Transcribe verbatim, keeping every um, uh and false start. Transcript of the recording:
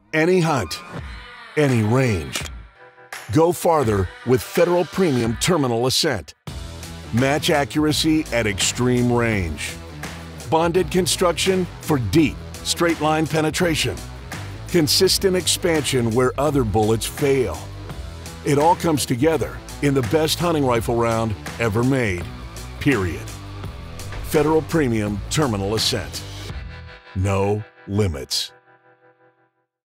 Any hunt, any range. Go farther with Federal Premium Terminal Ascent. Match accuracy at extreme range. Bonded construction for deep, straight-line penetration. Consistent expansion where other bullets fail. It all comes together in the best hunting rifle round ever made, period. Federal Premium Terminal Ascent. No limits.